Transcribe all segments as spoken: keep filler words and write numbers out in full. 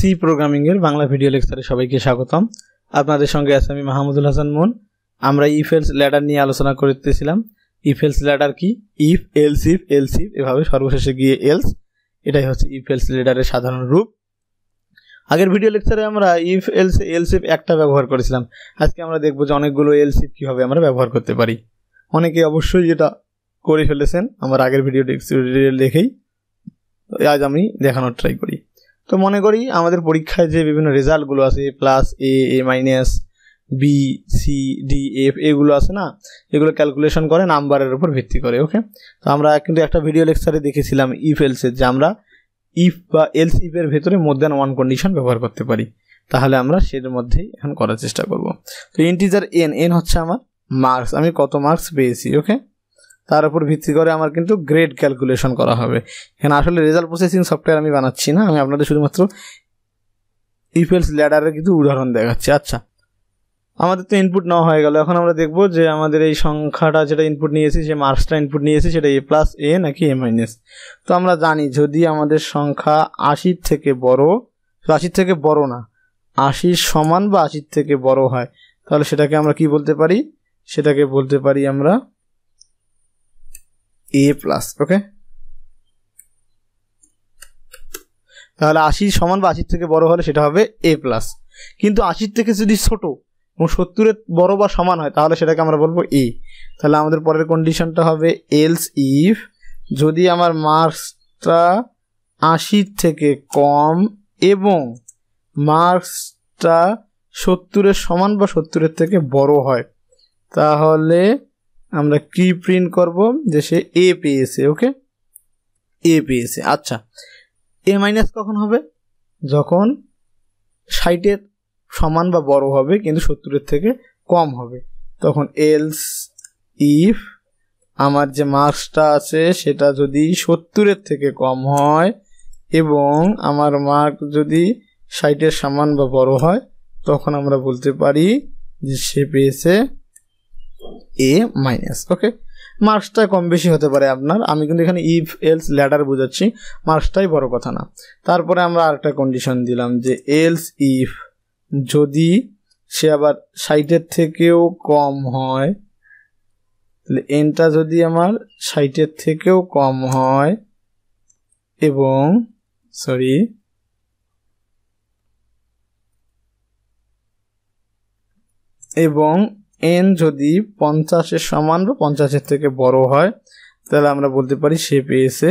C programming এর Bangla video লেকচারে সবাইকে স্বাগতম। আপনাদের সঙ্গে আছি আমি মাহমুদুল হাসান মুন। আমরা ইফ এলস ল্যাডার নিয়ে আলোচনা করতেছিলাম। ইফ এলস ল্যাডার কি? If else if else if এভাবে সর্বশেষে গিয়ে এলস, এটাই হচ্ছে ইফ এলস ল্যাডারের সাধারণ রূপ। আগের ভিডিও লেকচারে আমরা ইফ এলস এলস ইফ একটা ব্যবহার করেছিলাম। আজকে আমরা দেখব যে অনেকগুলো এলস ইফ কিভাবে আমরা ব্যবহার করতে পারি। অনেকে অবশ্যই এটা করে ফেলেছেন আমার আগের ভিডিও দেখেই, আজ আমি দেখানোর ট্রাই করি। তো মনে করি আমাদের পরীক্ষায় যে বিভিন্ন রেজাল্টগুলো আছে, plus A A minus B C D F এগুলো আছে না, এগুলো ক্যালকুলেশন করে নাম্বারের উপর ভিত্তি করে। ওকে, তো আমরা কিন্তু একটা ভিডিও লেকচারে দেখেছিলাম ইফ এলসের, যে আমরা ইফ বা এলস ইফের ভেতরে মোর দ্যান ওয়ান কন্ডিশন ব্যবহার করতে পারি। তাহলে আমরা সেটার মধ্যেই এখন করার চেষ্টা করব। তো ইন্টিজার এন, এন হচ্ছে আমার মার্কস, আমি কত মার্কস পেয়েছি। ওকে, তার উপর ভিত্তি করে আমার কিন্তু গ্রেড ক্যালকুলেশন করা হবে। এখানে আসলে রেজাল্ট প্রসেসিং সফটওয়্যার আমি বানাচ্ছি না, আমি আপনাদের শুধুমাত্র ইফ এলস ল্যাডারের কিন্তু উদাহরণ দেখাচ্ছি। আচ্ছা, আমাদের তো ইনপুট নেওয়া হয়ে গেল। এখন আমরা দেখব যে আমাদের এই সংখ্যাটা যেটা ইনপুট নিয়েছি, যে মার্কসটা ইনপুট নিয়েছি, সেটা এ প্লাস এ নাকি এ মাইনাস। তো আমরা জানি যদি আমাদের সংখ্যা আশির থেকে বড়, আশির থেকে বড় না, আশির সমান বা আশির থেকে বড় হয়, তাহলে সেটাকে আমরা কি বলতে পারি? সেটাকে বলতে পারি আমরা এ প্লাস। ওকে, তাহলে আশির সমান বা আশির থেকে বড় হলে সেটা হবে এ প্লাস। কিন্তু আশির থেকে যদি ছোট এবং সত্তরের বড় বা সমান হয়, তাহলে সেটাকে আমরা বলবো এ। তাহলে আমাদের পরের কন্ডিশনটা হবে এলস ইফ যদি আমার মার্কসটা আশির থেকে কম এবং মার্কসটা সত্তরের সমান বা সত্তরের থেকে বড় হয়, তাহলে আমরা কি প্রিন্ট করব? যে সে এ পেয়েছে। ওকে, এ পেয়েছে। আচ্ছা, এ মাইনাস কখন হবে? যখন ষাটের সমান বা বড় হবে কিন্তু সত্তরের থেকে কম হবে, তখন এলস ইফ আমার যে মার্কসটা আছে সেটা যদি সত্তরের থেকে কম হয় এবং আমার মার্ক যদি ষাটের সমান বা বড় হয়, তখন আমরা বলতে পারি যে সে পেয়েছে এ মাইনাস। ওকে, মার্কসটা কম বেশি হতে পারে আপনার, আমি কিন্তু এখানে ইফ এলস ল্যাডার বোঝাচ্ছি, মার্কসটাই বড় কথা না। তারপরে আমরা আরেকটা কন্ডিশন দিলাম যে এলস ইফ যদি সে আবার ষাটের থেকেও কম হয়, তাহলে এনটা যদি আমার ষাটের থেকেও কম হয় এবং সরি এবং এন যদি পঞ্চাশের সমান বা পঞ্চাশের থেকে বড় হয়, তাহলে আমরা বলতে পারি সে পেয়েছে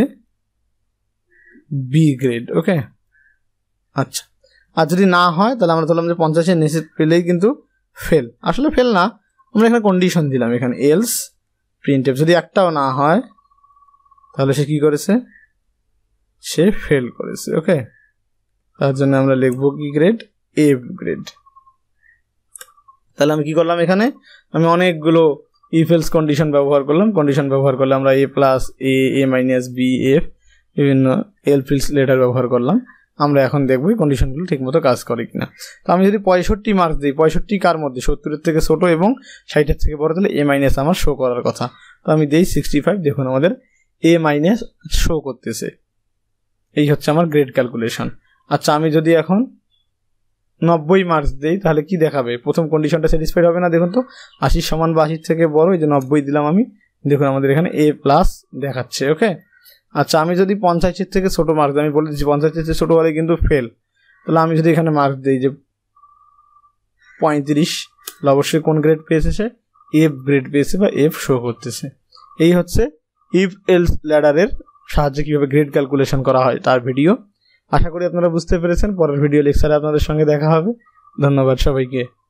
বি গ্রেড। ওকে, আচ্ছা, আর যদি না হয় তাহলে আমরা ধরলাম যে পঞ্চাশের নিচে পেলেই কিন্তু ফেল। আসলে ফেল না, আমরা এখানে কন্ডিশন দিলাম, এখানে এলস প্রিন্টএফ যদি একটাও না হয় তাহলে সে কি করেছে? সে ফেল করেছে। ওকে, তার জন্য আমরা লিখবো কি গ্রেড? F grade. তাহলে আমি কি করলাম? এখানে আমি অনেকগুলো ইফ এলস কন্ডিশন ব্যবহার করলাম। কন্ডিশন ব্যবহার করলে আমরা A plus A, A minus B, F, বিভিন্ন এলস লেটার ব্যবহার করলাম। আমরা এখন দেখবো এই কন্ডিশনগুলো ঠিকমতো কাজ করে কিনা। তো আমি যদি পঁয়ষট্টি মার্কস দিই, পঁয়ষট্টি কার মধ্যে? সত্তরের থেকে ছোট এবং ষাটের থেকে বড়, তাহলে এ মাইনাস আমার শো করার কথা। তো আমি দিই সিক্সটি ফাইভ, দেখুন আমাদের এ মাইনাস শো করতেছে। এই হচ্ছে আমার গ্রেড ক্যালকুলেশন। আচ্ছা, আমি যদি এখন নব্বই মার্কস দেই তাহলে কি দেখাবে? প্রথম কন্ডিশনটা স্যাটিসফাইড হবে না। দেখুন তো, আশির সমান বা আশির থেকে বড়, এই যে নব্বই দিলাম আমি, দেখুন আমাদের এখানে এ প্লাস দেখাচ্ছে। ওকে, আচ্ছা, আমি যদি পঞ্চাশের থেকে ছোট মার্কস, আমি বলে দিচ্ছি পঞ্চাশের থেকে ছোট হলে কিন্তু ফেল। তাহলে আমি যদি এখানে মার্কস দিই যে পঁয়ত্রিশ, অবশ্যই কোন গ্রেড পেয়েছে? সে এফ গ্রেড পেয়েছে বা এফ শো করতেছে। এই হচ্ছে ইফ এলস ল্যাডারের সাহায্যে কিভাবে গ্রেড ক্যালকুলেশন করা হয় তার ভিডিও। আশা করি আপনারা বুঝতে পেরেছেন। পরের ভিডিও লেকচারে আপনাদের সঙ্গে দেখা হবে। ধন্যবাদ সবাইকে।